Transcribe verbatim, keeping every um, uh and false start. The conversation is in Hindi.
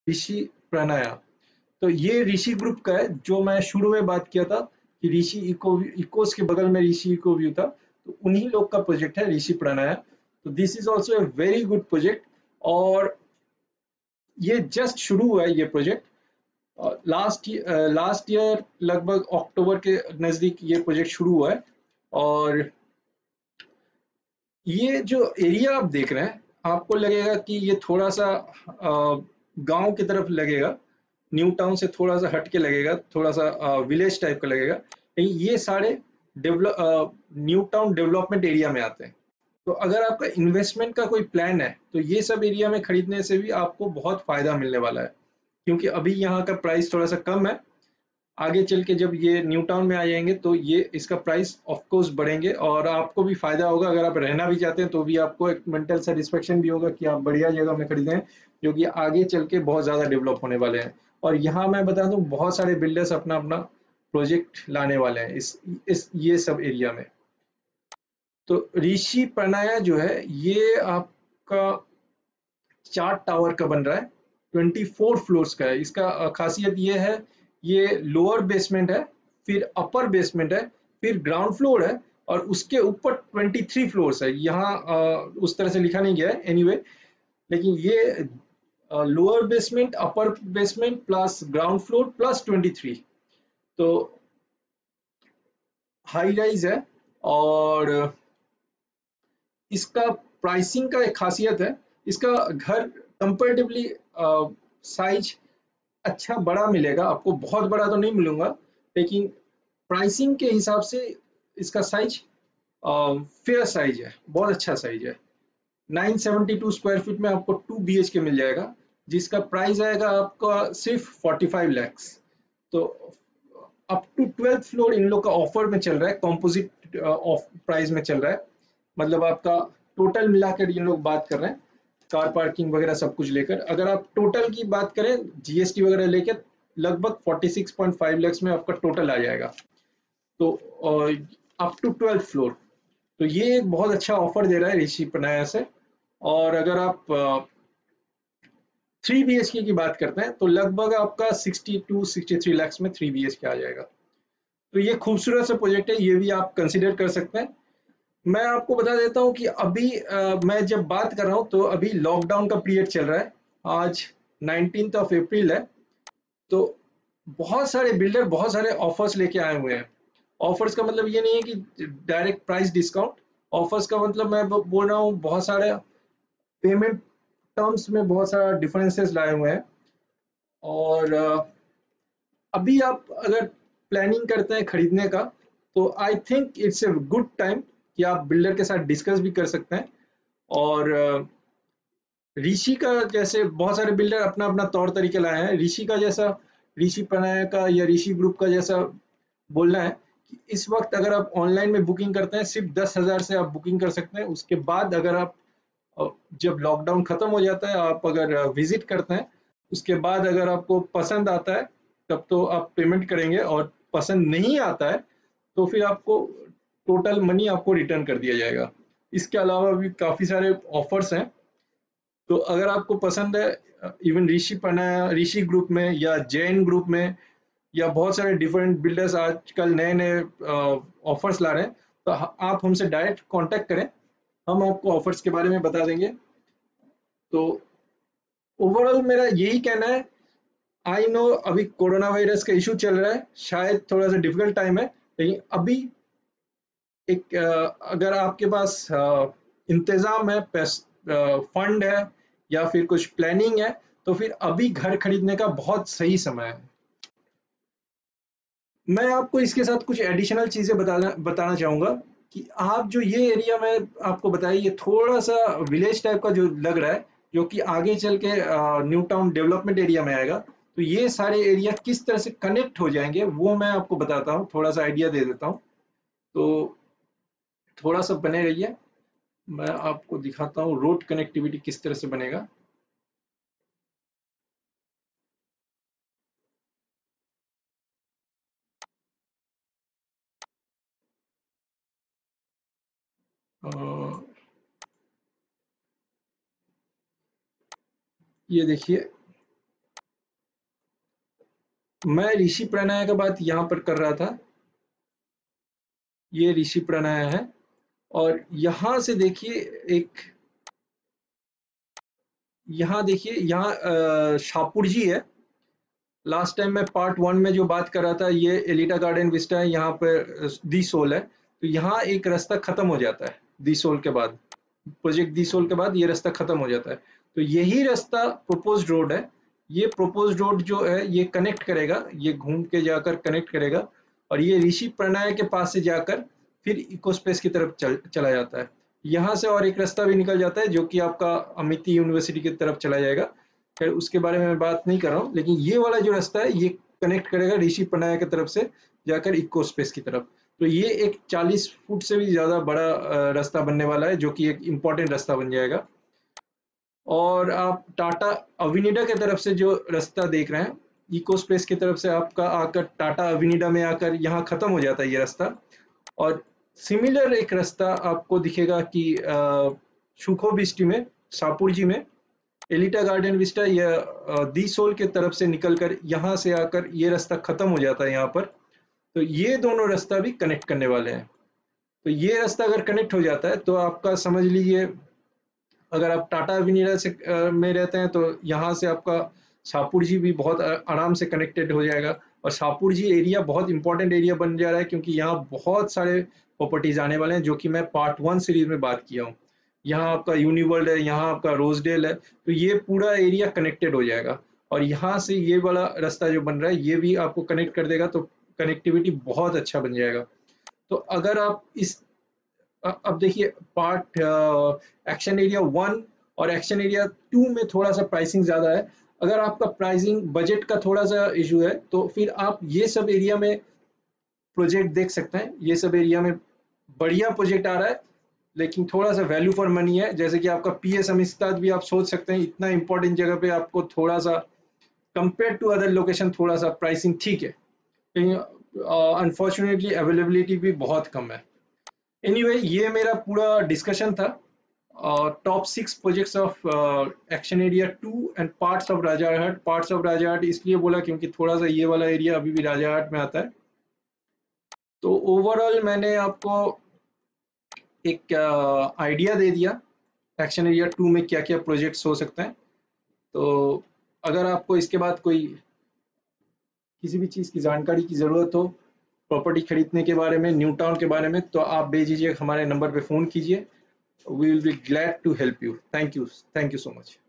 ऋषि प्रणया। तो ये ऋषि ग्रुप का है, जो मैं शुरू में बात किया था कि ऋषि इको इकोस के बगल में ऋषि इको व्यू था, तो उन्हीं लोग का प्रोजेक्ट है ऋषि प्रणया। तो this is also a very good project, और ये जस्ट शुरू हुआ है ये प्रोजेक्ट। लास्ट लास्ट ईयर लगभग अक्टूबर के नजदीक ये प्रोजेक्ट शुरू हुआ है। और ये जो एरिया आप देख रहे हैं, आपको लगेगा कि ये थोड़ा सा गांव की तरफ लगेगा, न्यू टाउन से थोड़ा सा हट के लगेगा, थोड़ा सा विलेज टाइप का लगेगा, लेकिन ये सारे develop new town development area में आते हैं। तो अगर आपका इन्वेस्टमेंट का कोई प्लान है, तो ये सब एरिया में खरीदने से भी आपको बहुत फायदा मिलने वाला है, क्योंकि अभी यहाँ का प्राइस थोड़ा सा कम है। आगे चल के जब ये न्यू टाउन में आ जाएंगे तो ये इसका प्राइस ऑफ कोर्स बढ़ेंगे, और आपको भी फायदा होगा। अगर आप रहना भी चाहते हैं तो भी आपको एक मेंटल सेटिस्फेक्शन भी होगा कि आप बढ़िया जगह में खरीदे हैं, जो कि आगे चल के बहुत ज्यादा डेवलप होने वाले हैं। और यहाँ मैं बता दूं, बहुत सारे बिल्डर्स अपना अपना प्रोजेक्ट लाने वाले हैं इस इस ये सब एरिया में। तो ऋषि प्रणया जो है, ये आपका चार टावर का बन रहा है, चौबीस फ्लोर्स का है। इसका अ, खासियत ये है, ये लोअर बेसमेंट है, फिर अपर बेसमेंट है, फिर ग्राउंड फ्लोर है, और उसके ऊपर तेईस फ्लोर्स है। यहाँ अ, उस तरह से लिखा नहीं गया है एनीवे anyway, लेकिन ये lower basement, upper basement plus ground floor plus तेईस, तो हाई राइज है। और इसका प्राइसिंग का एक खासियत है, इसका घर कंपेरेटिवली साइज अच्छा बड़ा मिलेगा आपको, बहुत बड़ा तो नहीं मिलूंगा, लेकिन प्राइसिंग के हिसाब से इसका साइज फेयर साइज है, बहुत अच्छा साइज है। नौ सौ बहत्तर स्क्वायर फीट में आपको टू बी एच के मिल जाएगा, जिसका प्राइस आएगा आपका सिर्फ पैंतालीस लाख। तो अप टू ट्वेल्थ फ्लोर इन लोग का ऑफर में चल रहा है, कॉम्पोजिट ऑफ प्राइस में चल रहा है। मतलब आपका टोटल मिलाकर ये लोग बात कर रहे हैं, कार पार्किंग वगैरह सब कुछ लेकर, अगर आप टोटल की बात करें जीएसटी वगैरह लेकर, लगभग छियालीस पॉइंट पाँच लाख में आपका टोटल आ जाएगा। तो अप टू ट्वेल्थ फ्लोर, तो ये एक बहुत अच्छा ऑफर दे रहा है ऋषि पनाया से। और अगर आप थ्री बी एच के की बात करते हैं, तो लगभग आपका sixty two sixty three lakh में थ्री बी एच के आ जाएगा। तो ये खूबसूरत सा प्रोजेक्ट है, ये भी आप कंसिडर कर सकते हैं। मैं आपको बता देता हूँ कि अभी अ, मैं जब बात कर रहा हूँ तो अभी लॉकडाउन का पीरियड चल रहा है। आज नाइनटीन्थ ऑफ अप्रैल है, तो बहुत सारे बिल्डर बहुत सारे ऑफर्स लेके आए हुए हैं। ऑफर्स का मतलब ये नहीं है कि डायरेक्ट प्राइस डिस्काउंट, ऑफर्स का मतलब मैं ब- बोल रहा हूँ बहुत सारे पेमेंट टर्म्स में बहुत सारा डिफरेंसेस लाए हुए हैं। और अ, अभी आप अगर प्लानिंग करते हैं खरीदने का, तो I think it's a good time कि आप बिल्डर के साथ डिस्कस भी कर सकते हैं। और अ, ऋषि का जैसे बहुत सारे बिल्डर अपना अपना तौर तरीके लाए हैं, ऋषि का जैसा, ऋषि पनाया का या ऋषि ग्रुप का जैसा बोलना है कि इस वक्त अगर आप ऑनलाइन में बुकिंग करते हैं, सिर्फ दस हजार से आप बुकिंग कर सकते हैं। उसके बाद अगर आप अ, जब लॉकडाउन खत्म हो जाता है, आप अगर विजिट करते हैं, उसके बाद अगर आपको पसंद आता है, तब तो आप पेमेंट करेंगे, और पसंद नहीं आता है तो फिर आपको टोटल मनी आपको रिटर्न कर दिया जाएगा। इसके अलावा भी काफी सारे ऑफर्स हैं। तो अगर आपको पसंद है, इवन ऋषि पनाया ऋषि ग्रुप में या जैन ग्रुप में, या बहुत सारे डिफरेंट बिल्डर्स आजकल नए नए ऑफर्स ला रहे हैं, तो आप हमसे डायरेक्ट कांटेक्ट करें, हम आपको ऑफर्स के बारे में बता देंगे। तो ओवरऑल मेरा यही कहना है, आई नो अभी कोरोना वायरस का इशू चल रहा है, शायद थोड़ा सा डिफिकल्ट टाइम है, लेकिन अभी एक अ, अगर आपके पास अ, इंतजाम है, फंड है, या फिर कुछ प्लानिंग है, तो फिर अभी घर खरीदने का बहुत सही समय है। मैं आपको इसके साथ कुछ एडिशनल चीजें बताना बताना चाहूंगा कि आप जो ये एरिया में आपको बताया, ये थोड़ा सा विलेज टाइप का जो लग रहा है, जो कि आगे चल के न्यू टाउन डेवलपमेंट एरिया में आएगा। तो ये सारे एरिया किस तरह से कनेक्ट हो जाएंगे, वो मैं आपको बताता हूँ, थोड़ा सा आइडिया दे देता हूँ। तो थोड़ा सा बने रहिए, मैं आपको दिखाता हूँ रोड कनेक्टिविटी किस तरह से बनेगा। अ, ये देखिए, मैं ऋषि प्रणय का बात यहाँ पर कर रहा था, ये ऋषि प्रणय है। और यहाँ से देखिए एक, यहाँ देखिए यहाँ अ, शाहपुर जी है। लास्ट टाइम मैं पार्ट वन में जो बात कर रहा था, ये एलिटा गार्डन विस्टा है, यहाँ पे दी सोल है। तो यहाँ एक रास्ता खत्म हो जाता है दी सोल के बाद, प्रोजेक्ट दी सोल के बाद ये रास्ता खत्म हो जाता है। तो यही रास्ता प्रोपोज्ड रोड है। ये प्रोपोज्ड रोड जो है ये कनेक्ट करेगा, ये घूम के जाकर कनेक्ट करेगा, और ये ऋषि प्रणय के पास से जाकर फिर इकोस्पेस की तरफ चल, चला जाता है। यहाँ से और एक रास्ता भी निकल जाता है जो कि आपका अमिती यूनिवर्सिटी की तरफ चला जाएगा। खैर उसके बारे में मैं बात नहीं कर रहा हूँ, लेकिन ये वाला जो रास्ता है ये कनेक्ट करेगा ऋषि प्रणय की तरफ से जाकर इकोस्पेस की तरफ। तो ये एक चालीस फुट से भी ज्यादा बड़ा अ, रास्ता बनने वाला है, जो कि एक इम्पोर्टेंट रास्ता बन जाएगा। और आप टाटा अविनिडा की तरफ से जो रास्ता देख रहे हैं, इको स्पेस की तरफ से आपका आकर टाटा अविनिडा में आकर यहाँ खत्म हो जाता है ये रास्ता। और सिमिलर एक रास्ता आपको दिखेगा कि सुखो बिस्टी में, शाहपुर जी में, एलिटा गार्डन विस्टा या दी सोल के तरफ से निकलकर यहाँ से आकर ये रास्ता खत्म हो जाता है यहाँ पर। तो ये दोनों रास्ता भी कनेक्ट करने वाले हैं। तो ये रास्ता अगर कनेक्ट हो जाता है तो आपका समझ लीजिए, अगर आप टाटा अविनिडा से अ, में रहते हैं तो यहाँ से आपका शाहपुर जी भी बहुत अ- आराम से कनेक्टेड हो जाएगा। और शाहपुर जी एरिया बहुत इंपॉर्टेंट एरिया बन जा रहा है, क्योंकि यहाँ बहुत सारे प्रॉपर्टीज आने वाले हैं, जो कि मैं पार्ट वन सीरीज में बात किया हूँ। यहाँ आपका यूनिवर्ल्ड है, यहाँ आपका रोजडेल है, तो ये पूरा एरिया कनेक्टेड हो जाएगा। और यहाँ से ये वाला रास्ता जो बन रहा है ये भी आपको कनेक्ट कर देगा, तो कनेक्टिविटी बहुत अच्छा बन जाएगा। तो अगर आप इस अ- अब देखिए, पार्ट एक्शन एरिया वन और एक्शन एरिया टू में थोड़ा सा प्राइसिंग ज्यादा है। अगर आपका प्राइसिंग बजट का थोड़ा सा इशू है तो फिर आप ये सब एरिया में प्रोजेक्ट देख सकते हैं। ये सब एरिया में बढ़िया प्रोजेक्ट आ रहा है, लेकिन थोड़ा सा वैल्यू फॉर मनी है। जैसे कि आपका पी एस अमिस्ताद भी आप सोच सकते हैं, इतना इंपॉर्टेंट जगह पे आपको थोड़ा सा कंपेयर टू अदर लोकेशन थोड़ा सा प्राइसिंग ठीक है, लेकिन अनफॉर्चुनेटली अवेलेबिलिटी भी बहुत कम है। एनीवे anyway, ये मेरा पूरा डिस्कशन था top six projects of action area two and parts of Rajarhat. Parts of Rajarhat इसलिए बोला क्योंकि थोड़ा सा ये वाला एरिया अभी भी राजारहाट में आता है। तो ओवरऑल मैंने आपको एक आइडिया uh, दे दिया एक्शन एरिया टू में क्या क्या प्रोजेक्ट्स हो सकते हैं। तो अगर आपको इसके बाद कोई किसी भी चीज़ की जानकारी की ज़रूरत हो, प्रॉपर्टी खरीदने के बारे में, न्यू टाउन के बारे में, तो आप बेझिझक हमारे नंबर पे फ़ोन कीजिए। We will be glad to help you. Thank you. Thank you so much.